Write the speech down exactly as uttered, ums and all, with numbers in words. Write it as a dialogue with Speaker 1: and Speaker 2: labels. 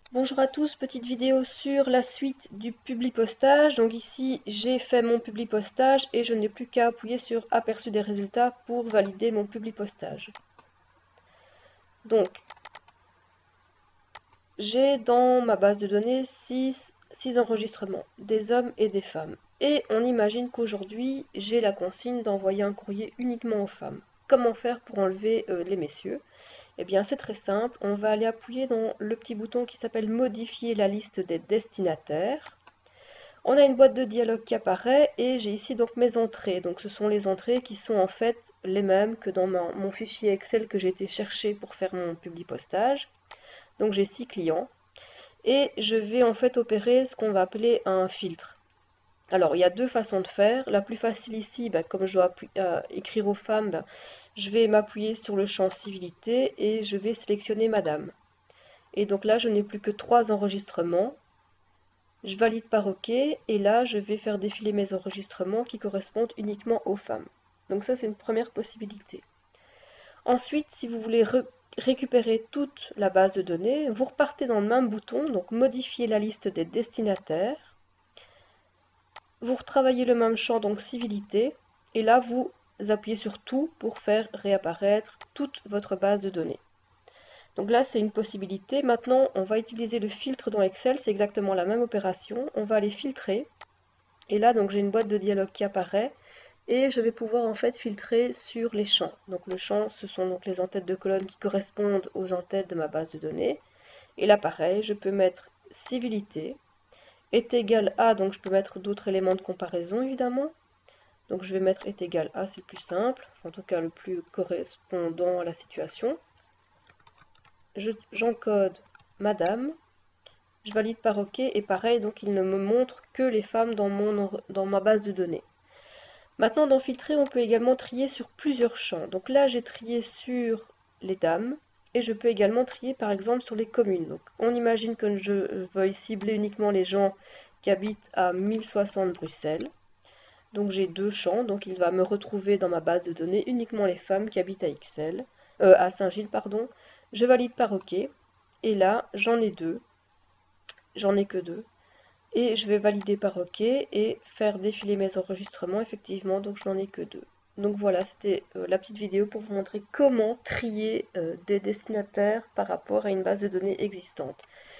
Speaker 1: Bonjour à tous, petite vidéo sur la suite du publipostage. Donc ici, j'ai fait mon publipostage et je n'ai plus qu'à appuyer sur aperçu des résultats pour valider mon publipostage. Donc, j'ai dans ma base de données six enregistrements, des hommes et des femmes. Et on imagine qu'aujourd'hui, j'ai la consigne d'envoyer un courrier uniquement aux femmes. Comment faire pour enlever euh, les messieurs? Eh bien, c'est très simple. On va aller appuyer dans le petit bouton qui s'appelle modifier la liste des destinataires. On a une boîte de dialogue qui apparaît et j'ai ici donc mes entrées. Donc ce sont les entrées qui sont en fait les mêmes que dans mon, mon fichier Excel que j'ai été chercher pour faire mon publipostage. Donc j'ai six clients et je vais en fait opérer ce qu'on va appeler un filtre. Alors il y a deux façons de faire. La plus facile ici, bah, comme je dois euh, écrire aux femmes, bah, je vais m'appuyer sur le champ civilité et je vais sélectionner madame. Et donc là je n'ai plus que trois enregistrements. Je valide par OK et là je vais faire défiler mes enregistrements qui correspondent uniquement aux femmes. Donc ça c'est une première possibilité. Ensuite, si vous voulez récupérer toute la base de données, vous repartez dans le même bouton, donc modifier la liste des destinataires. Vous retravaillez le même champ, donc civilité, et là vous appuyez sur tout pour faire réapparaître toute votre base de données. Donc là, c'est une possibilité. Maintenant, on va utiliser le filtre dans Excel. C'est exactement la même opération. On va aller filtrer. Et là, donc j'ai une boîte de dialogue qui apparaît. Et je vais pouvoir en fait filtrer sur les champs. Donc le champ, ce sont donc les en-têtes de colonne qui correspondent aux en-têtes de ma base de données. Et là, pareil, je peux mettre civilité est égal à, donc je peux mettre d'autres éléments de comparaison évidemment. Donc je vais mettre est égal à, c'est le plus simple, en tout cas le plus correspondant à la situation. J'encode madame, je valide par OK et pareil, donc il ne me montre que les femmes dans, mon, dans ma base de données. Maintenant, dans filtrer, on peut également trier sur plusieurs champs. Donc là, j'ai trié sur les dames et je peux également trier par exemple sur les communes. Donc on imagine que je veuille cibler uniquement les gens qui habitent à mille soixante Bruxelles. Donc j'ai deux champs, donc il va me retrouver dans ma base de données uniquement les femmes qui habitent à Ixelles, euh, à Saint-Gilles, pardon. Je valide par OK et là, j'en ai deux. J'en ai que deux. Et je vais valider par OK et faire défiler mes enregistrements, effectivement, donc je n'en ai que deux. Donc voilà, c'était euh, la petite vidéo pour vous montrer comment trier euh, des destinataires par rapport à une base de données existante.